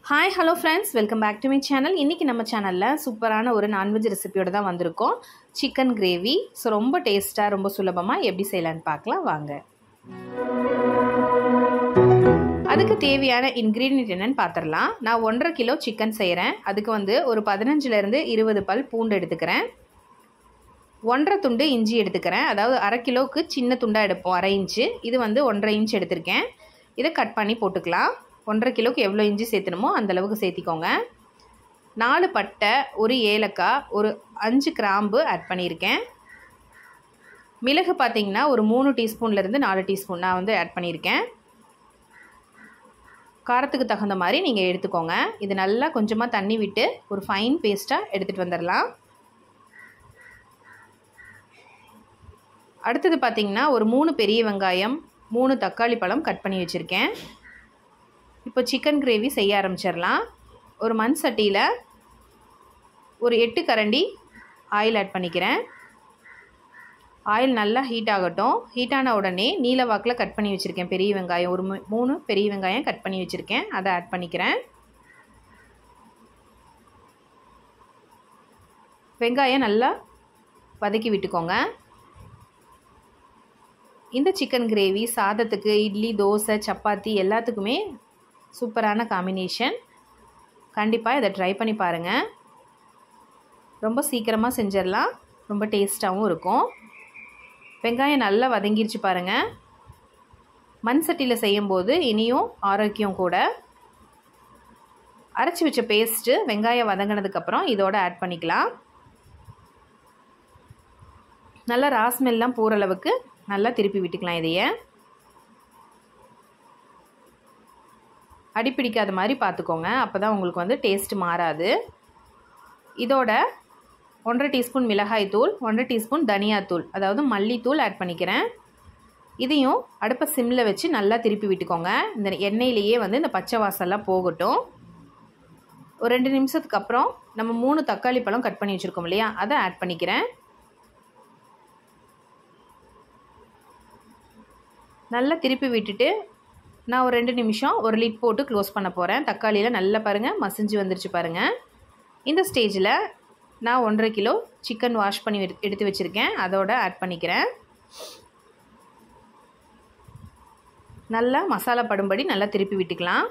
Hi, hello friends, welcome back to my channel. இன்னைக்கு நம்ம சேனல்ல சூப்பரான ஒரு நான்வெஜ் ரெசிபியோட தான் வந்திருக்கோம். Chicken gravy. ஸோ ரொம்ப டேஸ்டா ரொம்ப சுலபமா எப்படி செய்யலாம்னு பார்க்கலாம் வாங்க. அதுக்கு தேவையான இன்கிரிடியன்ட் என்னன்னு பார்த்துடலாம். நான் 1.5 கிலோ சிக்கன் செய்கிறேன். அதுக்கு ஒரு 15லேருந்து 20 பல் பூண்டு எடுத்துக்கிறேன். 1.5 துண்டு இஞ்சி எடுத்துக்கிறேன். அதாவது 1/2 கிலோவுக்கு சின்ன துண்டாக எடுப்போம், 1/2 இன்ச்சு. இது 1.5 இன்ச் எடுத்திருக்கேன். இதை கட் பண்ணி போட்டுக்கலாம். 1.5 கிலோக்கு எவ்வளோ இஞ்சி சேர்த்தணுமோ அந்தளவுக்கு சேர்த்திக்கோங்க. 4 பட்டை, ஒரு ஏலக்காய், ஒரு 5 கிராம்பு ஆட் பண்ணியிருக்கேன். மிளகு பார்த்திங்கன்னா ஒரு 3 டீஸ்பூன்லேருந்து 4 டீஸ்பூன் நான் ஆட் பண்ணியிருக்கேன். காரத்துக்கு தகுந்த மாதிரி நீங்கள் எடுத்துக்கோங்க. இது நல்லா கொஞ்சமாக தண்ணி விட்டு ஒரு ஃபைன் பேஸ்ட்டாக எடுத்துகிட்டு வந்துடலாம். அடுத்தது பார்த்திங்கன்னா ஒரு 3 பெரிய வெங்காயம், 3 தக்காளி பழம் கட் பண்ணி வச்சுருக்கேன். இப்போ சிக்கன் கிரேவி செய்ய ஆரம்பிச்சிடலாம். ஒரு மண் சட்டியில் ஒரு 8 கரண்டி ஆயில் ஆட் பண்ணிக்கிறேன். ஆயில் நல்லா ஹீட் ஆகட்டும். ஹீட்டான உடனே நீல வாக்கில் கட் பண்ணி வச்சுருக்கேன் பெரிய வெங்காயம், ஒரு 3 பெரிய வெங்காயம் கட் பண்ணி வச்சுருக்கேன். அதை ஆட் பண்ணிக்கிறேன். வெங்காயம் நல்லா வதக்கி விட்டுக்கோங்க. இந்த சிக்கன் கிரேவி சாதத்துக்கு, இட்லி, தோசை, சப்பாத்தி எல்லாத்துக்குமே சூப்பரான காம்பினேஷன். கண்டிப்பாக இதை ட்ரை பண்ணி பாருங்கள். ரொம்ப சீக்கிரமாக செஞ்சிடலாம், ரொம்ப டேஸ்ட்டாகவும் இருக்கும். வெங்காயம் நல்லா வதங்கிருச்சு பாருங்கள். மண் சட்டியில் செய்யும்போது இனியும் ஆரோக்கியம் கூட. அரைச்சி வச்ச பேஸ்ட்டு வெங்காயம் வதங்கினதுக்கப்புறம் இதோட ஆட் பண்ணிக்கலாம். நல்லா ராஸ்மெல்லாம் போகிற அளவுக்கு நல்லா திருப்பி விட்டுக்கலாம். இதையே அடிப்பிடிக்காத மாதிரி பார்த்துக்கோங்க. அப்போ தான் உங்களுக்கு டேஸ்ட் மாறாது. இதோட 1.5 டீஸ்பூன் மிளகாய் தூள், 1.5 டீஸ்பூன் தனியாத்தூள், அதாவது மல்லித்தூள் ஆட் பண்ணிக்கிறேன். இதையும் அடுப்பை சிம்மில் வச்சு நல்லா திருப்பி விட்டுக்கோங்க. இந்த எண்ணெயிலேயே இந்த பச்சை வாசல்லாம் போகட்டும். ஒரு 2 நிமிஷத்துக்கு அப்புறம் நம்ம 3 தக்காளி பழம் கட் பண்ணி வச்சுருக்கோம் இல்லையா, அதை ஆட் பண்ணிக்கிறேன். நல்லா திருப்பி விட்டுட்டு நான் ஒரு 2 நிமிஷம் ஒரு லிட் போட்டு க்ளோஸ் பண்ண போகிறேன். தக்காளியில் நல்லா பாருங்கள் மசிஞ்சு வந்துருச்சு பாருங்கள். இந்த ஸ்டேஜில் நான் 1.5 கிலோ சிக்கன் வாஷ் பண்ணி எடுத்து வச்சுருக்கேன். அதோட ஆட் பண்ணிக்கிறேன். நல்லா மசாலா படும்படி நல்லா திருப்பி விட்டுக்கலாம்.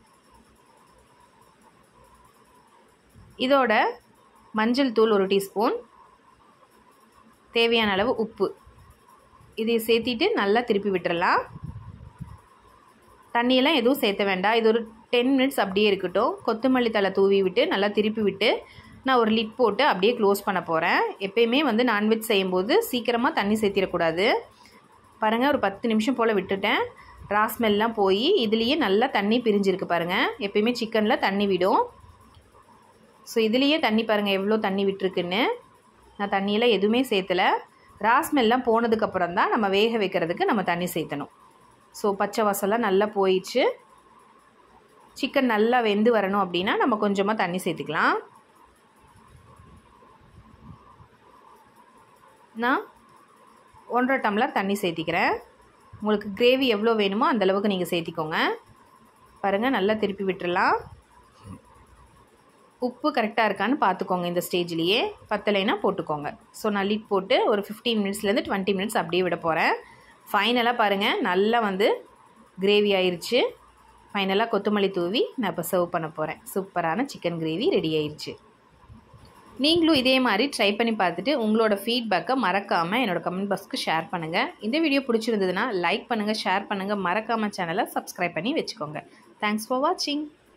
இதோட மஞ்சள் தூள் 1 டீஸ்பூன், தேவையான அளவு உப்பு, இதை சேர்த்திட்டு நல்லா திருப்பி விட்டுறலாம். தண்ணியெல்லாம் எதுவும் சேர்த்த வேண்டாம். இது ஒரு 10 மினிட்ஸ் அப்படியே இருக்கட்டும். கொத்தமல்லி தழை தூவி விட்டு நல்லா திருப்பி விட்டு நான் ஒரு லிட் போட்டு அப்படியே க்ளோஸ் பண்ண போகிறேன். எப்பயுமே நான்வெஜ் செய்யும்போது சீக்கிரமாக தண்ணி சேர்த்திடக்கூடாது. பாருங்கள், ஒரு 10 நிமிஷம் போல் விட்டுட்டேன். ராஸ்மெல்லாம் போய் இதுலேயே நல்லா தண்ணி பிரிஞ்சிருக்கு பாருங்கள். எப்பயுமே சிக்கனில் தண்ணி விடும். ஸோ இதுலேயே தண்ணி பாருங்கள் எவ்வளோ தண்ணி விட்டுருக்குன்னு. நான் தண்ணியெல்லாம் எதுவுமே சேர்த்தலை. ராஸ்மெல்லாம் போனதுக்கப்புறம் தான் நம்ம வேக வைக்கிறதுக்கு நம்ம தண்ணி சேர்த்தணும். ஸோ பச்சை வாசல்லாம் நல்லா போயிடுச்சு. சிக்கன் நல்லா வெந்து வரணும் அப்படின்னா நம்ம கொஞ்சமாக தண்ணி சேர்த்துக்கலாம். நான் 1.5 டம்ளர் தண்ணி சேர்த்திக்கிறேன். உங்களுக்கு கிரேவி எவ்வளோ வேணுமோ அந்தளவுக்கு நீங்கள் சேர்த்திக்கோங்க. பாருங்கள், நல்லா திருப்பி விட்டுடலாம். உப்பு கரெக்டாக இருக்கான்னு பார்த்துக்கோங்க. இந்த ஸ்டேஜ்லேயே பத்தலைன்னா போட்டுக்கோங்க. ஸோ நான் லிட் போட்டு ஒரு 15 மினிட்ஸ்லேருந்து 20 மினிட்ஸ் அப்படியே விட போகிறேன். ஃபைனலாக பாருங்கள் நல்லா கிரேவி ஆயிடுச்சு. ஃபைனலாக கொத்தமல்லி தூவி நான் இப்போ சர்வ் பண்ண போகிறேன். சூப்பரான சிக்கன் கிரேவி ரெடி ஆயிடுச்சு. நீங்களும் இதே மாதிரி ட்ரை பண்ணி பார்த்துட்டு உங்களோட ஃபீட்பேக்கை மறக்காமல் என்னோடய கமெண்ட் பாக்ஸ்க்கு ஷேர் பண்ணுங்கள். இந்த வீடியோ பிடிச்சிருந்ததுன்னா லைக் பண்ணுங்கள், ஷேர் பண்ணுங்கள். மறக்காமல் சேனலை சப்ஸ்கிரைப் பண்ணி வச்சுக்கோங்க. தேங்க்ஸ் ஃபார் வாட்சிங்.